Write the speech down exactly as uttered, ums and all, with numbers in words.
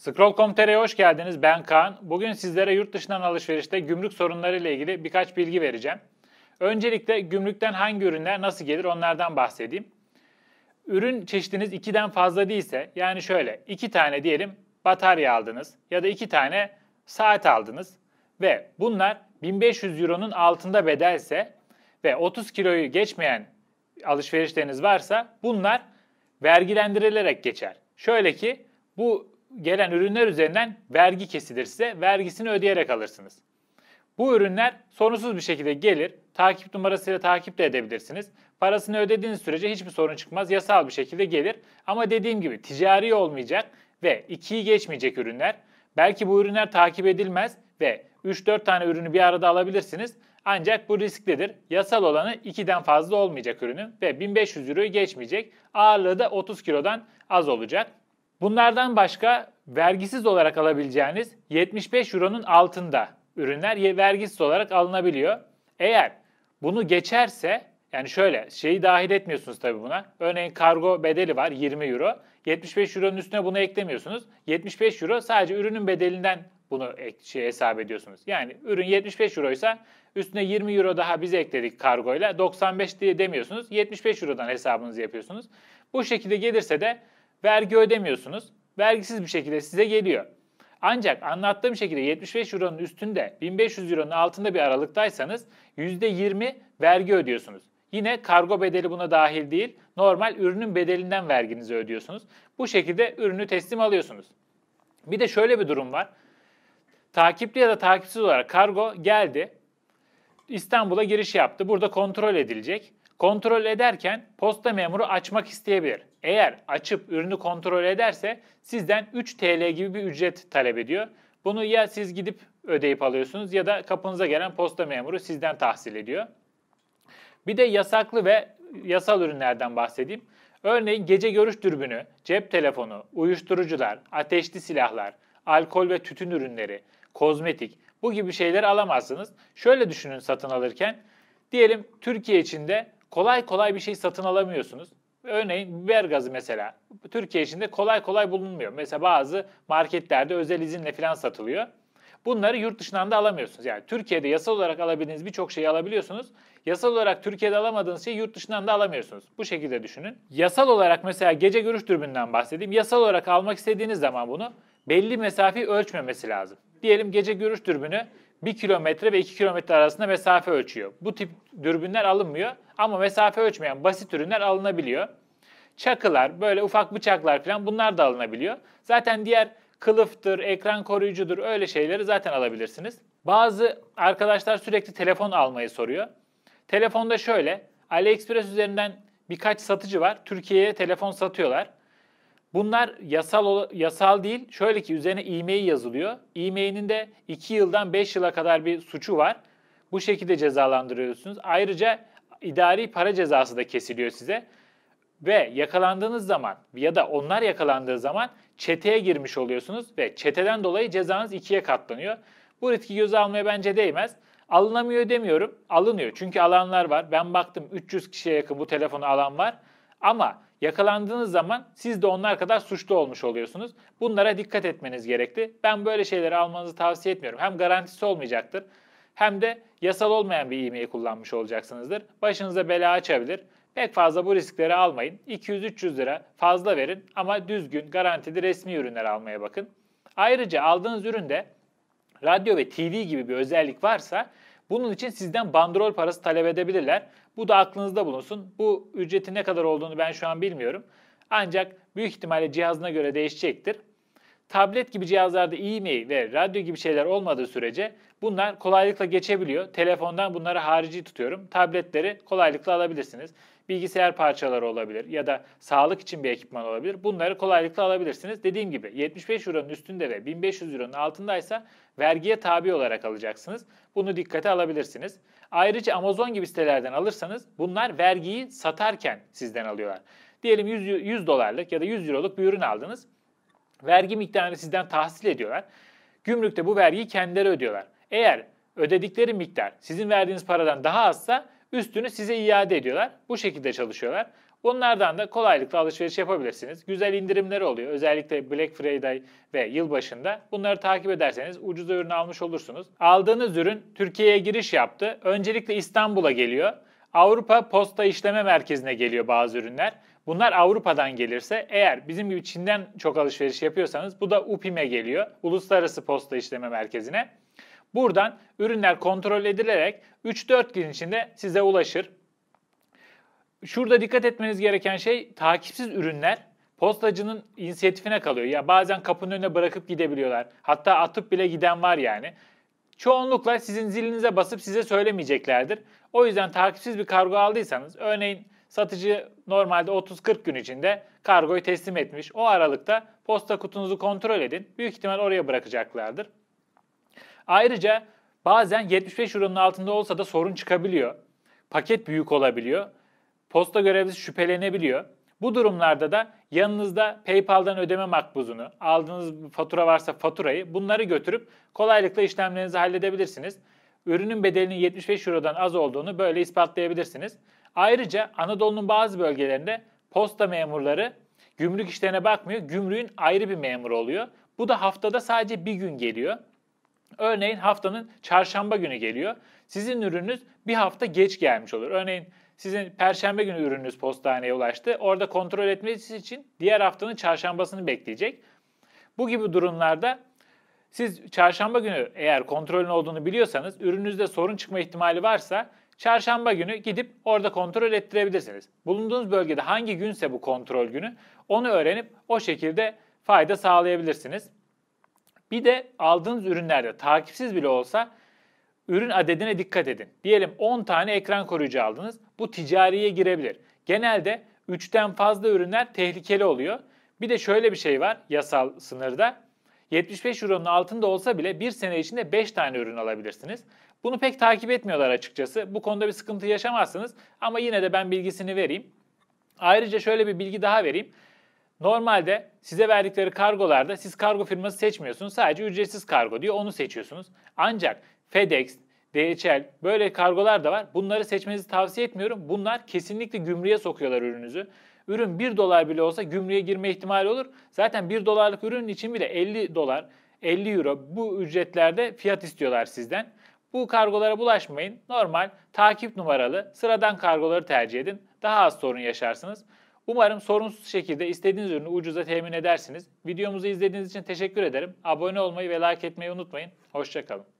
scroll nokta com nokta tr'ye hoş geldiniz. Ben Kaan. Bugün sizlere yurt dışından alışverişte gümrük sorunları ile ilgili birkaç bilgi vereceğim. Öncelikle gümrükten hangi ürünler nasıl gelir onlardan bahsedeyim. Ürün çeşidiniz ikiden fazla değilse, yani şöyle iki tane diyelim batarya aldınız ya da iki tane saat aldınız ve bunlar bin beş yüz euronun altında bedelse ve otuz kiloyu geçmeyen alışverişleriniz varsa bunlar vergilendirilerek geçer. Şöyle ki bu gelen ürünler üzerinden vergi kesilir size, vergisini ödeyerek alırsınız. Bu ürünler sorunsuz bir şekilde gelir, takip numarasıyla takip de edebilirsiniz. Parasını ödediğiniz sürece hiçbir sorun çıkmaz, yasal bir şekilde gelir. Ama dediğim gibi ticari olmayacak ve ikiyi geçmeyecek ürünler. Belki bu ürünler takip edilmez ve üç dört tane ürünü bir arada alabilirsiniz. Ancak bu risklidir. Yasal olanı ikiden fazla olmayacak ürünün ve bin beş yüz euroyu geçmeyecek. Ağırlığı da otuz kilodan az olacak. Bunlardan başka vergisiz olarak alabileceğiniz yetmiş beş euronun altında ürünler vergisiz olarak alınabiliyor. Eğer bunu geçerse, yani şöyle şeyi dahil etmiyorsunuz tabii buna. Örneğin kargo bedeli var yirmi euro. yetmiş beş euronun üstüne bunu eklemiyorsunuz. yetmiş beş euro sadece ürünün bedelinden bunu şey hesap ediyorsunuz. Yani ürün yetmiş beş euroysa üstüne yirmi euro daha biz ekledik kargoyla. doksan beş diye demiyorsunuz. yetmiş beş eurodan hesabınızı yapıyorsunuz. Bu şekilde gelirse de vergi ödemiyorsunuz. Vergisiz bir şekilde size geliyor. Ancak anlattığım şekilde yetmiş beş euronun üstünde, bin beş yüz euronun altında bir aralıktaysanız yüzde yirmi vergi ödüyorsunuz. Yine kargo bedeli buna dahil değil, normal ürünün bedelinden verginizi ödüyorsunuz. Bu şekilde ürünü teslim alıyorsunuz. Bir de şöyle bir durum var. Takipli ya da takipsiz olarak kargo geldi, İstanbul'a giriş yaptı. Burada kontrol edilecek. Kontrol ederken posta memuru açmak isteyebilir. Eğer açıp ürünü kontrol ederse sizden üç TL gibi bir ücret talep ediyor. Bunu ya siz gidip ödeyip alıyorsunuz ya da kapınıza gelen posta memuru sizden tahsil ediyor. Bir de yasaklı ve yasal ürünlerden bahsedeyim. Örneğin gece görüş dürbünü, cep telefonu, uyuşturucular, ateşli silahlar, alkol ve tütün ürünleri, kozmetik, bu gibi şeyleri alamazsınız. Şöyle düşünün satın alırken. Diyelim Türkiye içinde kolay kolay bir şey satın alamıyorsunuz. Örneğin biber gazı mesela. Türkiye içinde kolay kolay bulunmuyor. Mesela bazı marketlerde özel izinle falan satılıyor. Bunları yurt dışından da alamıyorsunuz. Yani Türkiye'de yasal olarak alabildiğiniz birçok şeyi alabiliyorsunuz. Yasal olarak Türkiye'de alamadığınız şeyi yurt dışından da alamıyorsunuz. Bu şekilde düşünün. Yasal olarak mesela gece görüş dürbününden bahsedeyim. Yasal olarak almak istediğiniz zaman bunu belli mesafeyi ölçmemesi lazım. Diyelim gece görüş dürbünü bir kilometre ve iki kilometre arasında mesafe ölçüyor. Bu tip dürbünler alınmıyor ama mesafe ölçmeyen basit ürünler alınabiliyor. Çakılar, böyle ufak bıçaklar falan bunlar da alınabiliyor. Zaten diğer kılıftır, ekran koruyucudur öyle şeyleri zaten alabilirsiniz. Bazı arkadaşlar sürekli telefon almayı soruyor. Telefonda şöyle, AliExpress üzerinden birkaç satıcı var. Türkiye'ye telefon satıyorlar. Bunlar yasal yasal değil. Şöyle ki üzerine e-mail yazılıyor. E-mail'in de iki yıldan beş yıla kadar bir suçu var. Bu şekilde cezalandırıyorsunuz. Ayrıca idari para cezası da kesiliyor size. Ve yakalandığınız zaman ya da onlar yakalandığı zaman çeteye girmiş oluyorsunuz ve çeteden dolayı cezanız ikiye katlanıyor. Bu riski göze almaya bence değmez. Alınamıyor demiyorum. Alınıyor. Çünkü alanlar var. Ben baktım üç yüz kişiye yakın bu telefonu alan var. Ama yakalandığınız zaman siz de onlar kadar suçlu olmuş oluyorsunuz. Bunlara dikkat etmeniz gerekli. Ben böyle şeyleri almanızı tavsiye etmiyorum. Hem garantisi olmayacaktır hem de yasal olmayan bir e-mail kullanmış olacaksınızdır. Başınıza bela açabilir. Pek fazla bu riskleri almayın. iki yüz üç yüz lira fazla verin ama düzgün, garantili resmi ürünler almaya bakın. Ayrıca aldığınız üründe radyo ve T V gibi bir özellik varsa bunun için sizden bandrol parası talep edebilirler. Bu da aklınızda bulunsun. Bu ücretin ne kadar olduğunu ben şu an bilmiyorum. Ancak büyük ihtimalle cihazına göre değişecektir. Tablet gibi cihazlarda e-mail ve radyo gibi şeyler olmadığı sürece bunlar kolaylıkla geçebiliyor. Telefondan bunları harici tutuyorum. Tabletleri kolaylıkla alabilirsiniz. Bilgisayar parçaları olabilir ya da sağlık için bir ekipman olabilir. Bunları kolaylıkla alabilirsiniz. Dediğim gibi yetmiş beş euronun üstünde ve bin beş yüz euronun altındaysa vergiye tabi olarak alacaksınız. Bunu dikkate alabilirsiniz. Ayrıca Amazon gibi sitelerden alırsanız bunlar vergiyi satarken sizden alıyorlar. Diyelim yüz dolarlık ya da yüz euroluk bir ürün aldınız. Vergi miktarını sizden tahsil ediyorlar. Gümrükte bu vergiyi kendileri ödüyorlar. Eğer ödedikleri miktar sizin verdiğiniz paradan daha azsa üstünü size iade ediyorlar. Bu şekilde çalışıyorlar. Bunlardan da kolaylıkla alışveriş yapabilirsiniz. Güzel indirimler oluyor. Özellikle Black Friday ve yılbaşında. Bunları takip ederseniz ucuz ürün almış olursunuz. Aldığınız ürün Türkiye'ye giriş yaptı. Öncelikle İstanbul'a geliyor. Avrupa Posta İşleme Merkezi'ne geliyor bazı ürünler. Bunlar Avrupa'dan gelirse, eğer bizim gibi Çin'den çok alışveriş yapıyorsanız bu da U P İ M'e geliyor. Uluslararası Posta İşleme Merkezi'ne. Buradan ürünler kontrol edilerek üç dört gün içinde size ulaşır. Şurada dikkat etmeniz gereken şey, takipsiz ürünler postacının inisiyatifine kalıyor. Ya bazen kapının önüne bırakıp gidebiliyorlar. Hatta atıp bile giden var yani. Çoğunlukla sizin zilinize basıp size söylemeyeceklerdir. O yüzden takipsiz bir kargo aldıysanız, örneğin satıcı normalde otuz kırk gün içinde kargoyu teslim etmiş. O aralıkta posta kutunuzu kontrol edin. Büyük ihtimal oraya bırakacaklardır. Ayrıca bazen yetmiş beş euronun altında olsa da sorun çıkabiliyor. Paket büyük olabiliyor. Posta görevlisi şüphelenebiliyor. Bu durumlarda da yanınızda PayPal'dan ödeme makbuzunu, aldığınız bir fatura varsa faturayı, bunları götürüp kolaylıkla işlemlerinizi halledebilirsiniz. Ürünün bedelinin yetmiş beş eurodan az olduğunu böyle ispatlayabilirsiniz. Ayrıca Anadolu'nun bazı bölgelerinde posta memurları gümrük işlerine bakmıyor, gümrüğün ayrı bir memuru oluyor. Bu da haftada sadece bir gün geliyor. Örneğin haftanın çarşamba günü geliyor. Sizin ürününüz bir hafta geç gelmiş olur. Örneğin sizin perşembe günü ürününüz postaneye ulaştı. Orada kontrol etmesi için diğer haftanın çarşambasını bekleyecek. Bu gibi durumlarda siz çarşamba günü eğer kontrolün olduğunu biliyorsanız, ürününüzde sorun çıkma ihtimali varsa çarşamba günü gidip orada kontrol ettirebilirsiniz. Bulunduğunuz bölgede hangi günse bu kontrol günü, onu öğrenip o şekilde fayda sağlayabilirsiniz. Bir de aldığınız ürünlerde takipsiz bile olsa ürün adedine dikkat edin. Diyelim on tane ekran koruyucu aldınız. Bu ticariye girebilir. Genelde üçten fazla ürünler tehlikeli oluyor. Bir de şöyle bir şey var yasal sınırda. yetmiş beş euronun altında olsa bile bir sene içinde beş tane ürün alabilirsiniz. Bunu pek takip etmiyorlar açıkçası. Bu konuda bir sıkıntı yaşamazsınız ama yine de ben bilgisini vereyim. Ayrıca şöyle bir bilgi daha vereyim. Normalde size verdikleri kargolarda siz kargo firması seçmiyorsunuz. Sadece ücretsiz kargo diyor, onu seçiyorsunuz. Ancak FedEx, D H L böyle kargolar da var. Bunları seçmenizi tavsiye etmiyorum. Bunlar kesinlikle gümrüğe sokuyorlar ürününüzü. Ürün bir dolar bile olsa gümrüğe girme ihtimali olur. Zaten bir dolarlık ürün için bile elli dolar, elli euro bu ücretlerde fiyat istiyorlar sizden. Bu kargolara bulaşmayın. Normal, takip numaralı, sıradan kargoları tercih edin. Daha az sorun yaşarsınız. Umarım sorunsuz şekilde istediğiniz ürünü ucuza temin edersiniz. Videomuzu izlediğiniz için teşekkür ederim. Abone olmayı ve like etmeyi unutmayın. Hoşça kalın.